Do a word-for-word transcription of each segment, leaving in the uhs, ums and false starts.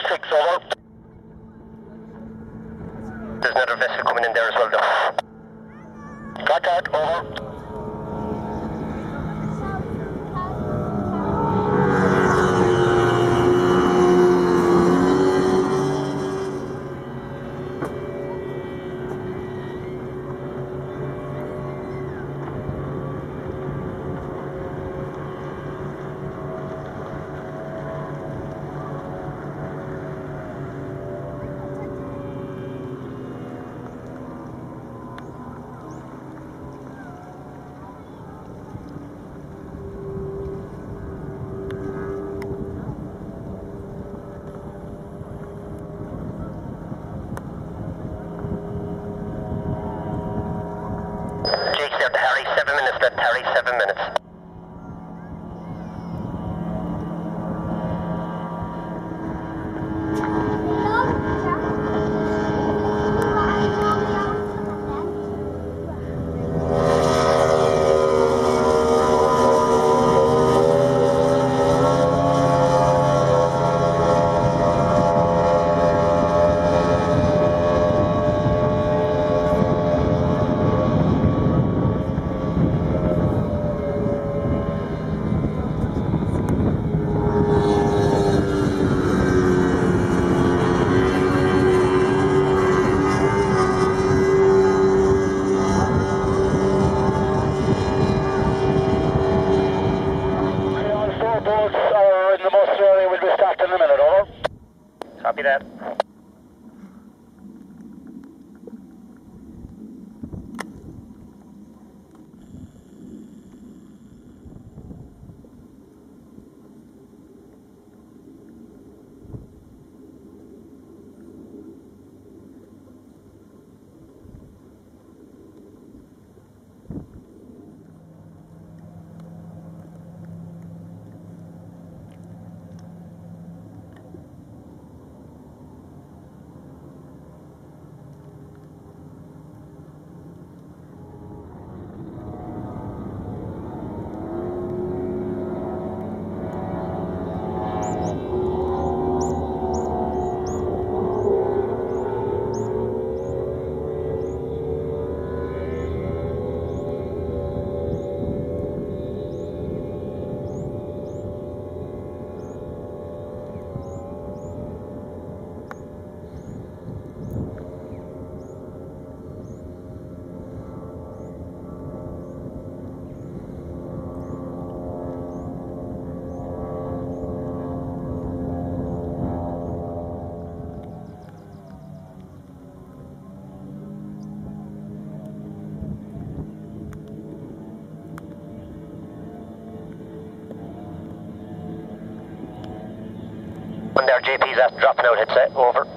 six, over. There's another vessel coming in there as well, though. Got that, over. Seven minutes left, Harry, seven minutes. Copy that. When their J P's after dropping out, headset, over.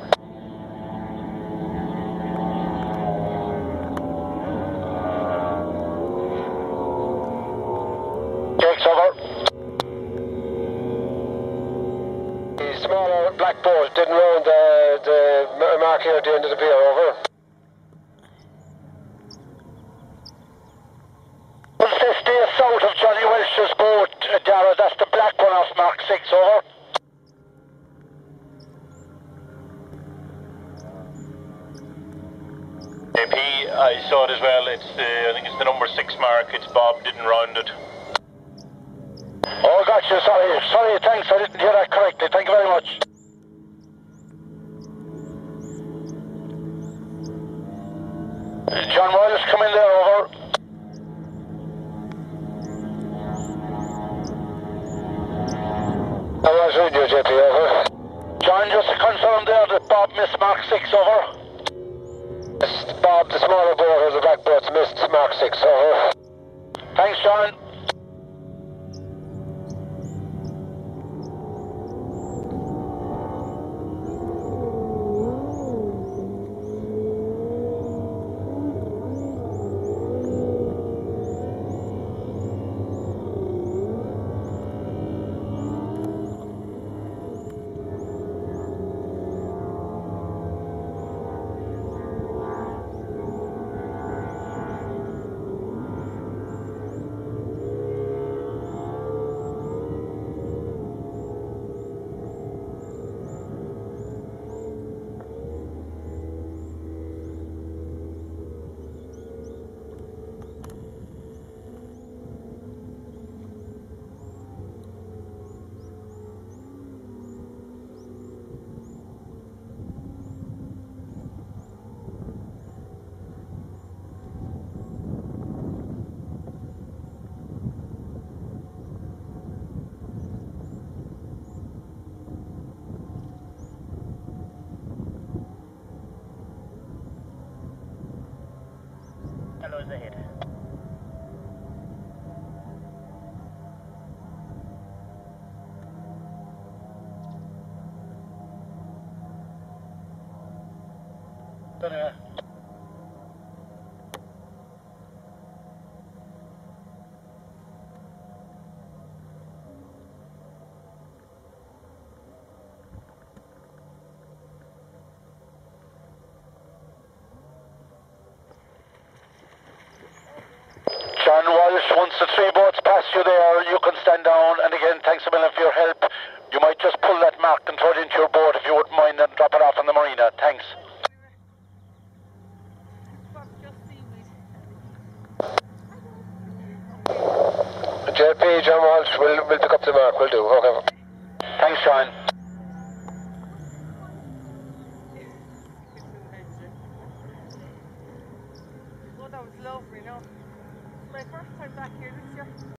Jake's over. The smaller black boat didn't round the, the mark here at the end of the pier, over. one fifty south of Johnny Welsh's boat, uh, Dara, that's the black one off Mark six, over. J P, I saw it as well. It's the, I think it's the number six mark. It's Bob, didn't round it. Oh, gotcha. Sorry, sorry. Thanks. I didn't hear that correctly. Thank you very much. John Royals, come in there, over. I was with you, J P, over. John, just to confirm there that Bob missed Mark six, over. Yes, Bob, the smaller boat has a black boat, missed Mark six, over. Thanks, John. kilometers ahead. Anyway. John Walsh, once the three boats pass you there, you can stand down, and again, thanks a million for your help. You might just pull that mark and throw it into your boat if you wouldn't mind, and drop it off on the marina. Thanks. J P, John Walsh, we'll, we'll pick up the mark, we'll do, okay. Thanks, Sean.